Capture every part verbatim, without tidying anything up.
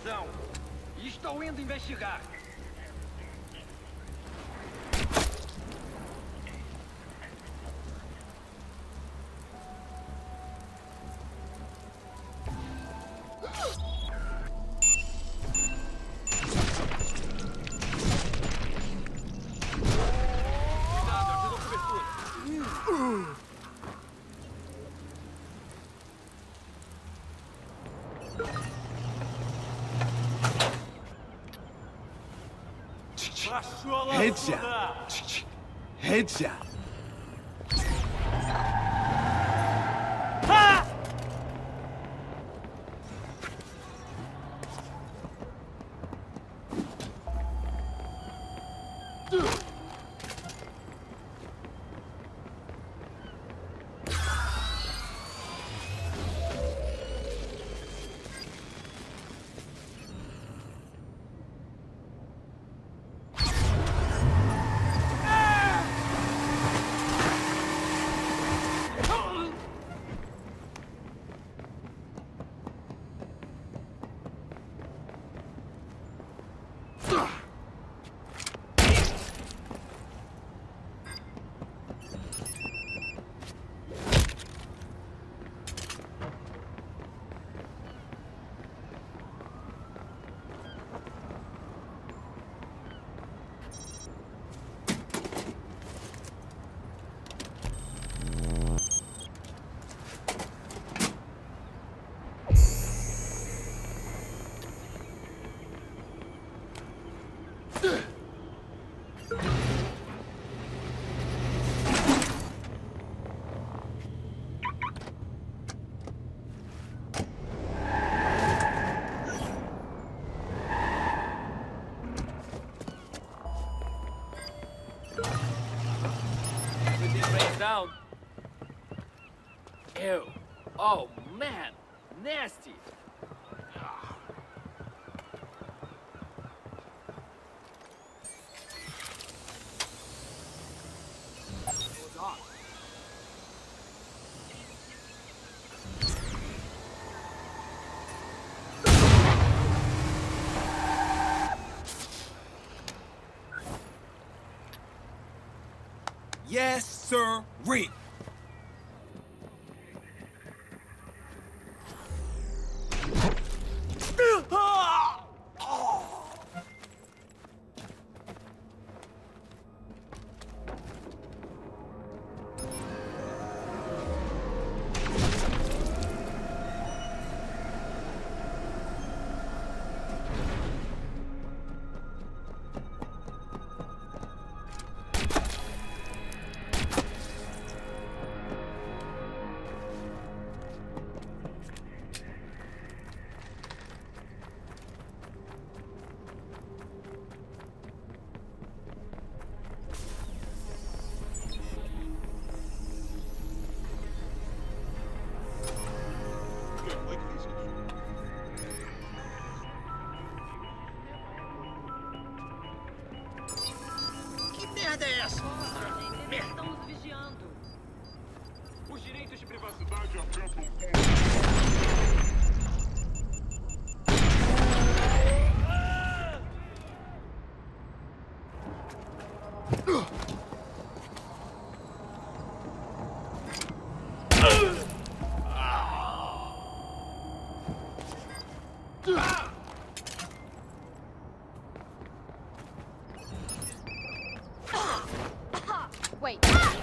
prisão. E estou indo investigar. Headshot. Headshot. Ha! Down. Ew. Oh man, nasty. Hold on. Yes, sir. Reap. Estamos vigiando. Os direitos de privacidade afetam Wait.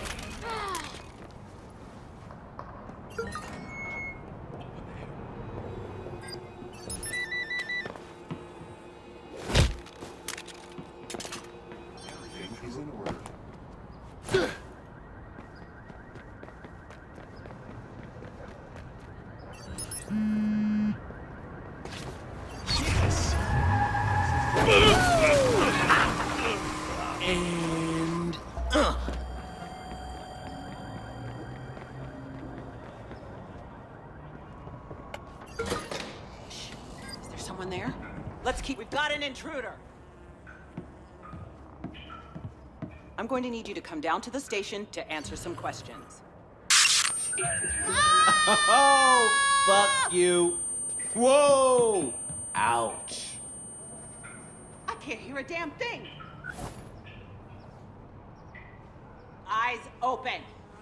Everything is in order. Yes. And uh. Is there someone there? Let's keep... We've got an intruder! I'm going to need you to come down to the station to answer some questions. Oh, fuck you. Whoa! Ouch. I can't hear a damn thing. Eyes open.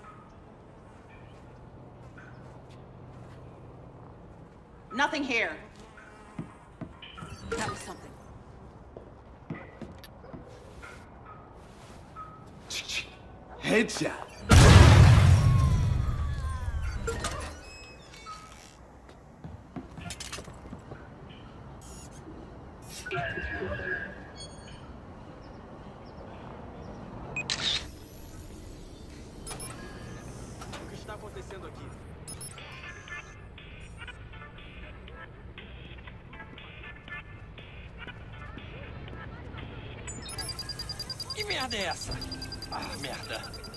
Nothing here. That was something. Headshot. O que está acontecendo aqui? Que merda é essa? Ah, merda.